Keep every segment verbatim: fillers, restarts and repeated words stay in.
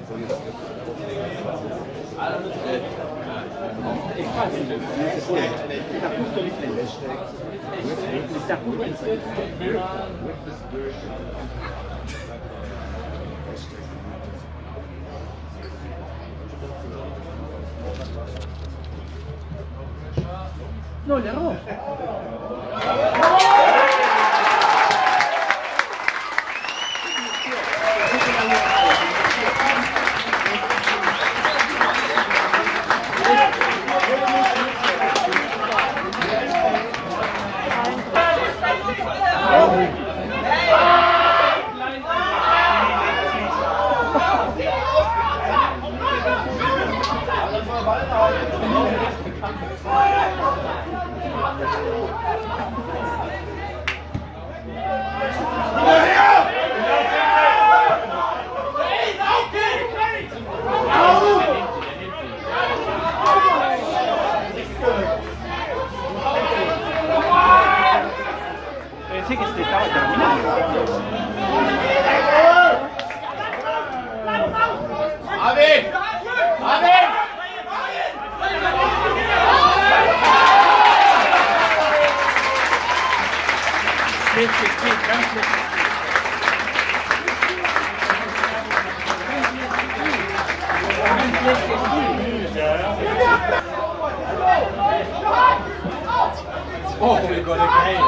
Sta tutto lì sta tutto no, le pensé que se estaba terminando. A ver, a ver. Oh, we got a game.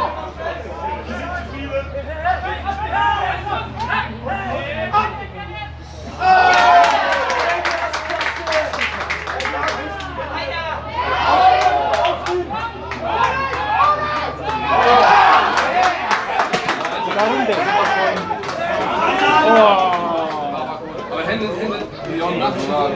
Aber Hände, Hände, Leon machen wir.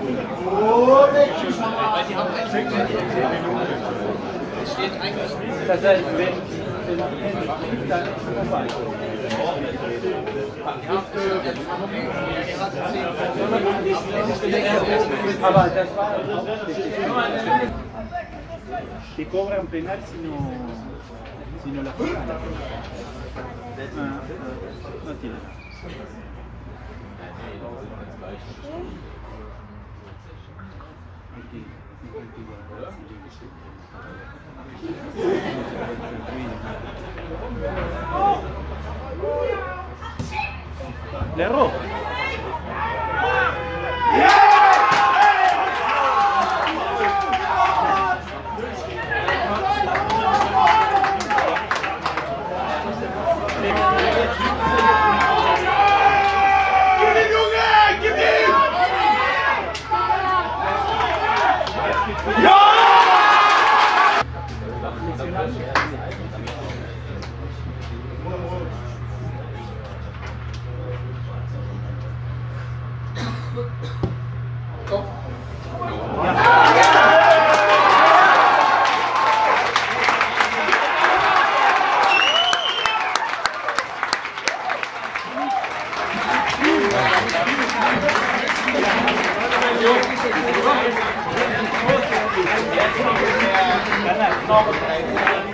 Es steht eigentlich. Das heißt, wenn wenn dann ist es vorbei. Aber das war te cobran penal si no si no la juegan. No, no tiene. Le erró. Ganar, no,